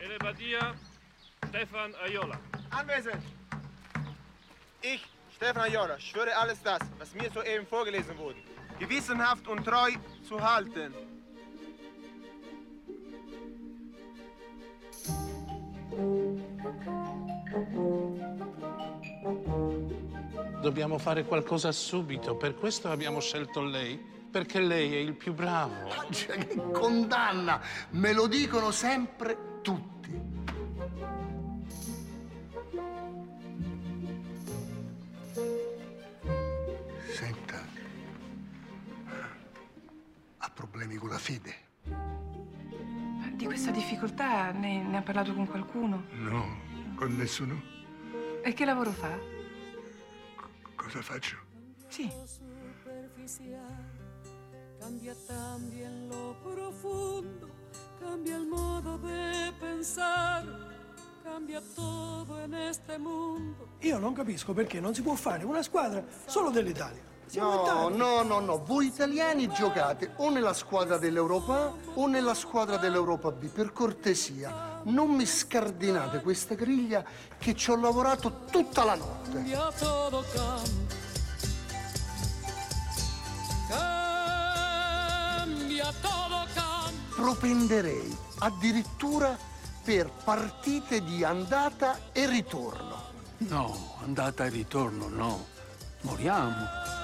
Ele Badia, Stefan Aiola. Anwesend. Ich, Stefan Aiola, schwöre alles das, was mir soeben vorgelesen wurde, gewissenhaft und treu zu halten. Dobbiamo fare qualcosa subito, per questo abbiamo scelto lei, perché lei è il più bravo. Cioè, che condanna! Me lo dicono sempre tutti. Senta, ha problemi con la fede? Di questa difficoltà ne ha parlato con qualcuno? No, con nessuno. E che lavoro fa? Cosa faccio? Sì. Cambia también lo profundo, cambia el modo de pensar, cambia todo en este mundo. Io non capisco perché non si può fare una squadra solo dell'Italia. No, voi italiani giocate o nella squadra dell'Europa A o nella squadra dell'Europa B. Per cortesia, non mi scardinate questa griglia che ci ho lavorato tutta la notte. Cambia todo, cambia todo, cambia. Propenderei addirittura per partite di andata e ritorno. No, andata e ritorno no. Moriamo.